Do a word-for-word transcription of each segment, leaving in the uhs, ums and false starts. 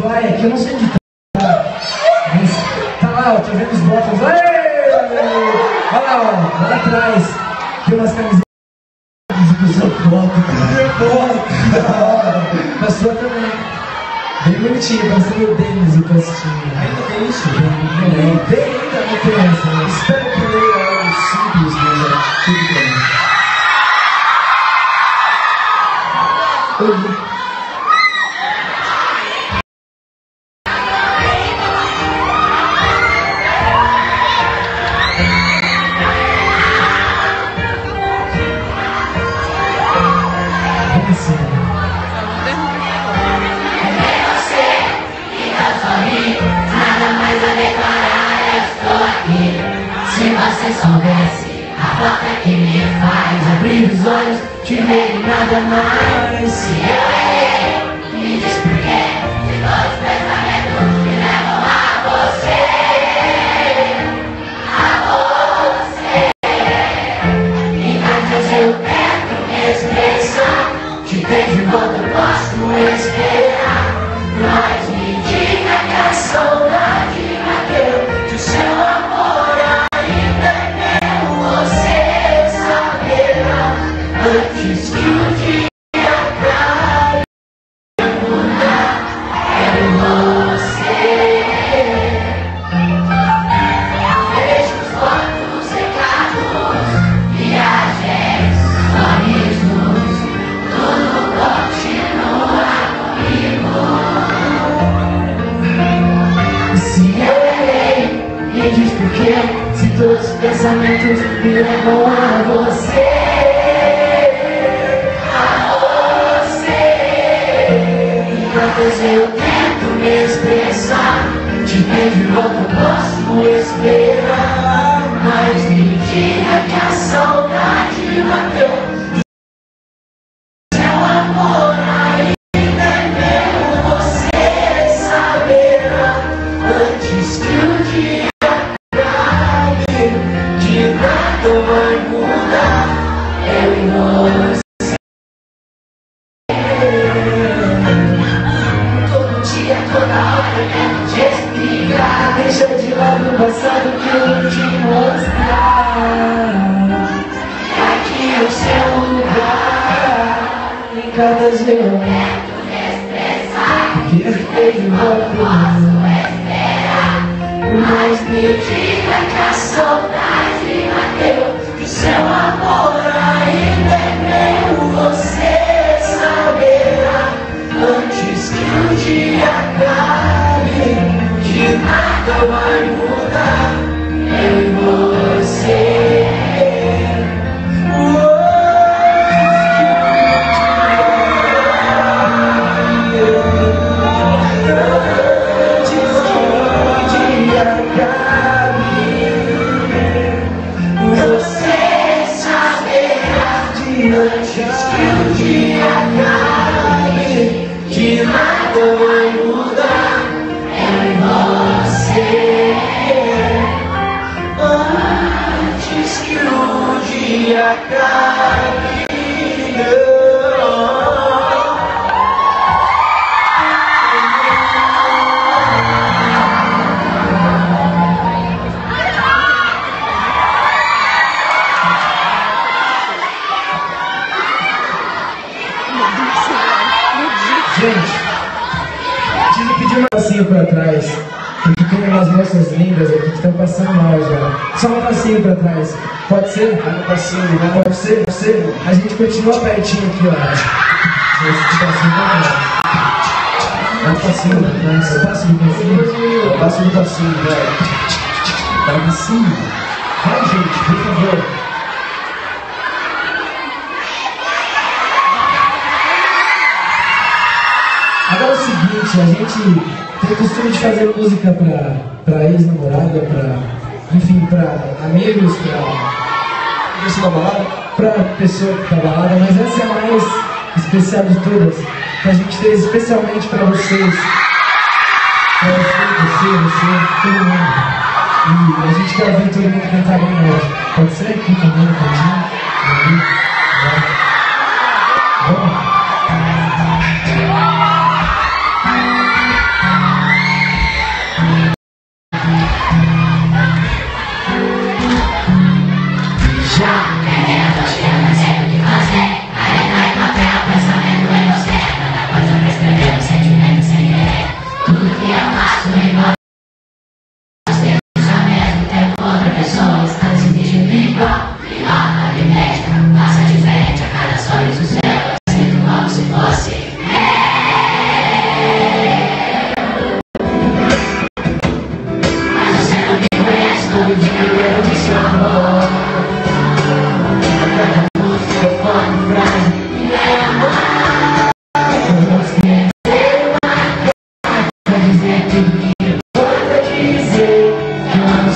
vai, aqui eu não sei onde tá. Mas tá lá, ó, tô vendo os botões. Olha lá, ó, lá atrás. Tem umas camisetas do seu copo. Meu copo, da hora. A sua também. Bem bonitinho, parecendo o Denis e o Pastinho. Ainda tem isso? Tem, tem ainda, não tem essa. Né? Espero que leia algo simples, mas é tudo bem. Oi. Se você soubesse a falta que me faz abrir os olhos, te ver e nada mais. Se eu errei, me diz por quê. Se todos os pensamentos me levam a você, a você. Enquanto eu tento me expressar, te vejo de volta, eu posso esperar. Mas me diga que a saudade bateu, que o seu amor ainda é meu. Você saberá antes que o dia acabe. Mudar é você. Beijos, fotos, recados, viagens, sorrisos, tudo continua comigo. Se eu errei, me diz por quê. Se todos os pensamentos me levam a você, a você. Enquanto eu tento me expressar, te vejo e volta, eu posso esperar. Mas me diga que a saudade bateu, seu amor ainda é meu. Você saberá antes que o dia acabe. De nada vai mudar, eu e você. Todo dia, toda hora, quero te explicar. Deixa de lado o passado que eu vou te mostrar. Aqui é o seu lugar. Em cada dia eu tento me expressar, que eu vejo volta, eu posso esperar. Mas me diga que a saudade bateu, que o seu amor ainda é meu. Você saberá antes que o dia acabe. De nada vai mudar, eu e você. Antes que o dia acabe, de nada vai mudar, eu e você. Antes que o dia acabe. Gente, tive que pedir um passinho pra trás, porque tem umas moças lindas aqui que estão passando mal já. Só um passinho pra trás. Pode ser? Ah, um passinho, né? Pode ser? Pode ser? A gente continua pertinho aqui, ó. Esse passinho pra trás. É um passinho pra trás. É um passinho pra cima. É um passinho pra cima, velho. É um passinho. Vai, gente, por favor. Agora é o seguinte, a gente tem o costume de fazer música pra, pra ex-namorada, pra, enfim, pra amigos, pra pessoa da balada, pra pessoa que tá balada, mas essa é a mais especial de todas, que a gente fez especialmente pra vocês. Pra você, você, você, todo mundo. E a gente quer ouvir todo mundo cantar bem hoje. Pode ser? Aqui também, um cantinho. Vamos.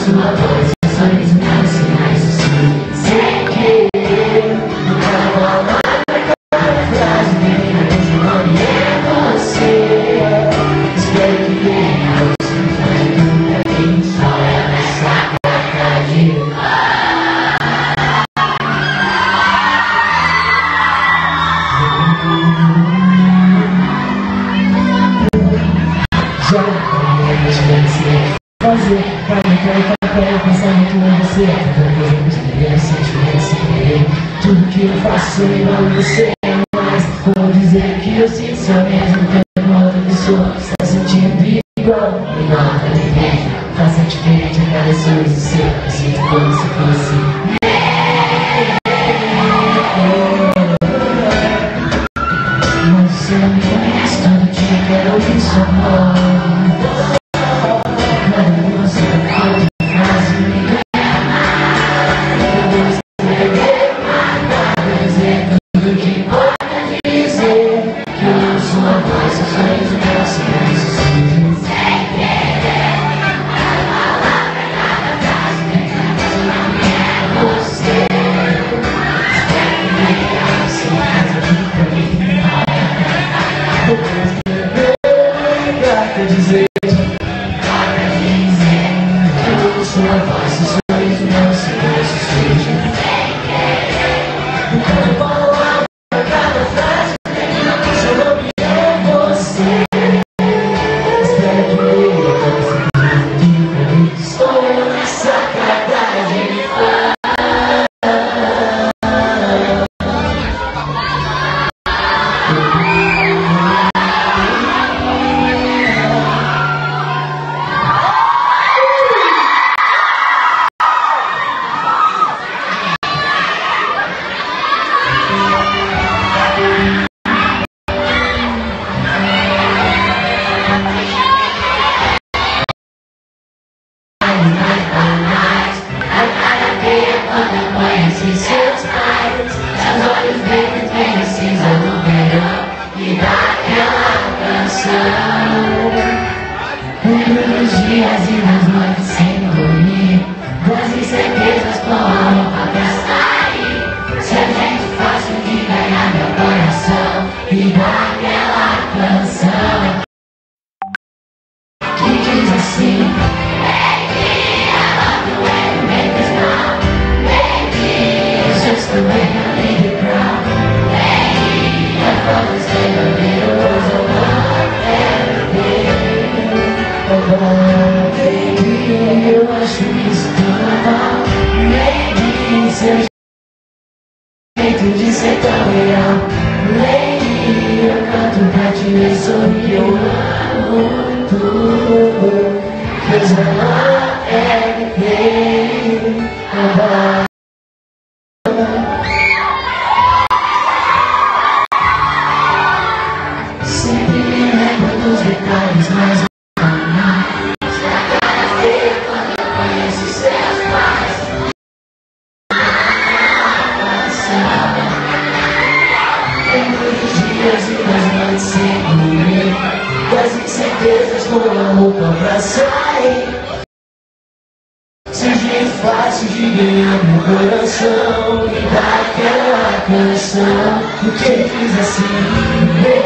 sua voz, os sonhos meus sinais assim, sem querer. Nunca vou amar cada frase dele, mas o nome é você. Espero que venha o sentimento pra quem só é nessa vontade. Já fazer, cara, eu quero para eu pensar muito em você. Qualquer coisa que eu estiver, se eu estiver se perder, tudo que eu faço eu lembro de você. Mas vou dizer que eu sinto só mesmo que uma outra pessoa está sentindo igual, igual a ninguém. Faça diferente a cada sorriso seu, eu sinto como se fosse. Mas você não me conhece, todo dia quero ouvir sua voz.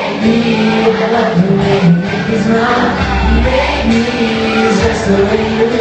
Baby, just the way you